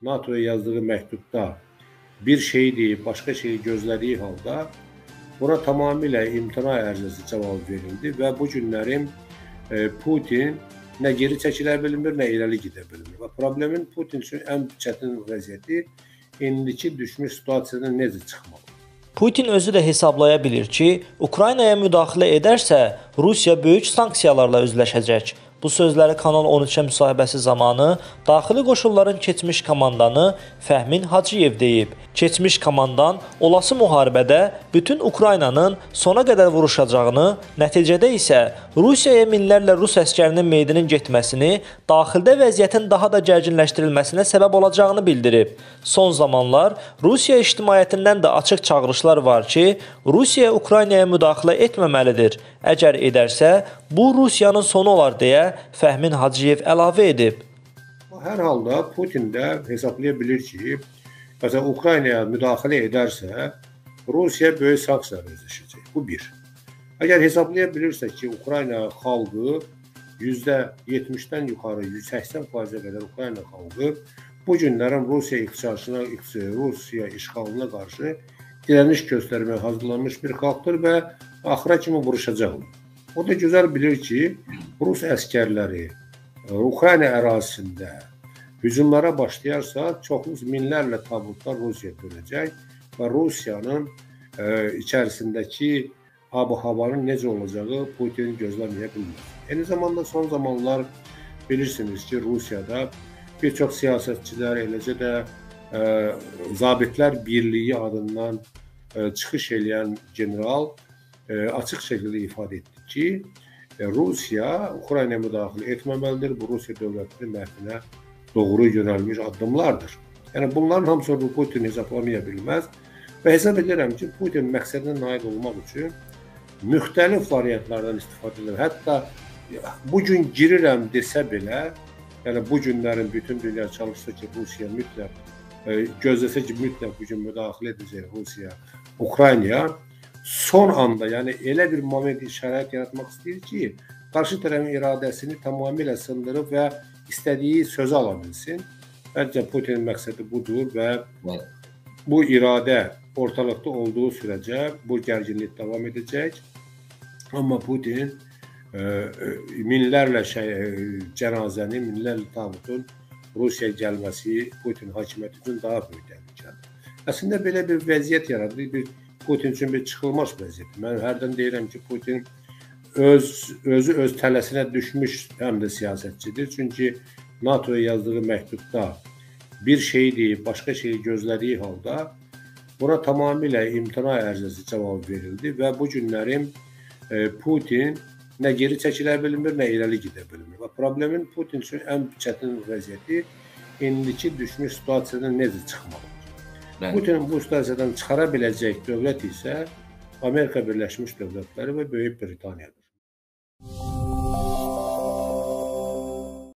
NATO'ya yazdığı məktubda bir şey deyib, başqa şeyi gözlədiyi halda buna tamamilə imtina ərizəsi cavab verildi və bu günlərin Putin nə geri çəkilə bilmir, nə irəli gedə bilmir. Və problemin Putin üçün ən çətin vəziyyəti indiki düşmüş situasiyadan necə çıxmalı? Putin özü də hesablaya bilir ki, Ukraynaya müdaxilə edərsə, Rusiya böyük sanksiyalarla üzləşəcək. Bu sözləri Kanal 13-ə müsahibəsi zamanı daxili qoşulların keçmiş komandanı Fəhmin Hacıyev deyib. Keçmiş komandan olası müharibədə bütün Ukraynanın sona qədər vuruşacağını, nəticədə isə Rusiyaya minlərlə Rus əskərinin meyidinin getməsini, daxildə vəziyyətin daha da gərginləşdirilməsinə səbəb olacağını bildirib. Son zamanlar Rusiya ictimaiyyətindən də açıq çağırışlar var ki, Rusiya Ukraynaya müdaxilə etməməlidir. Əgər edərsə, bu Rusiyanın sonu olar deyə Fəhmin Hacıyev əlavə edib. Hər halda Putin də hesablaya bilir ki, məsələn, Ukraynaya müdaxilə edərsə, Rusiya böyük sanksiyalar üzləşəcək. Bu bir. Əgər hesablaya bilirsə ki, Ukrayna xalqı %70-dən yuxarı 180%-ə qədər Ukrayna xalqı bu günlərin Rusiya iqtisadçısına, Rusiya işğalına qarşı dirəniş göstərməyə hazırlanmış bir xalqdır və axıra kimi vuruşacaq. O da gözəl bilir ki, Rus əskərləri Ukrayna ərazisində hücumlara başlayarsa, çoxlu minlərlə tabutlar Rusiya dönəcək və Rusiyanın içərisindəki ab-havanın necə olacağı Putin gözləməyə bilmir. Eyni zamanda son zamanlar bilirsiniz ki, Rusiyada bir çox siyasətçilər, eləcə də Zabitlər Birliyi adından çıxış edən general açıq şəkildə ifadə etdi ki, Rusiya Ukraynaya müdaxilə etməməlidir. Bu Rusiya dövlətinin məhvinə doğru yönəlmiş addımlardır. Yəni bunların hamısını Putin hesablamaya bilməz və hesab edirəm ki, Putin məqsədinə nail olmaq üçün müxtəlif variantlardan istifadə edir. Hətta bugün girirəm desə belə, yəni bu günlərin bütün dünya çalışsa ki, Rusiya mütləq gözləsə ki, mütləq bugün müdaxilə edəcək Rusiya Ukraynaya, son anda, yəni elə bir moment şərait yaratmaq istəyir ki, qarşı tərəfin iradəsini tamamilə sındırıb və istədiyi sözü ala bilsin. Bəlkə Putinin məqsədi budur və bu iradə ortalıqda olduğu sürəcə bu gərginlik davam edəcək. Amma Putin minlərlə cənazəni, minlərlə tabutun Rusiyaya gəlməsi Putin hakimiyyəti üçün daha böyük təhlükədir. Əslində belə bir vəziyyət yaradır, Putin üçün bir çıxılmaz vəziyyət. Mən hərdən deyirəm ki, Putin özü öz tələsinə düşmüş həm də siyasətçidir. Çünki NATOya yazdığı məktubda bir şey deyib, başqa şeyi gözlədiyi halda buna tamamilə imtina ərizəsi cavab verildi və bu günlərin Putin nə geri çəkilə bilmir, nə irəli gedə bilmir. Və problemin Putin üçün ən çətin vəziyyəti indiki düşmüş situasiyadan necə çıxmalıdır? Putin bu situasiyadan çıxara biləcək dövlət isə Amerika Birləşmiş Dövlətləri və Böyük Britaniyadır.